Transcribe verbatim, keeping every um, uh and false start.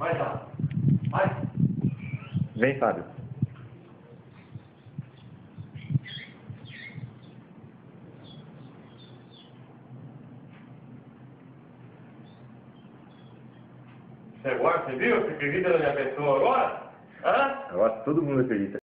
Vai lá. Vai. Vem, Fábio. Você agora, você viu? Você acredita na minha pessoa agora? Hã? Agora todo mundo acredita.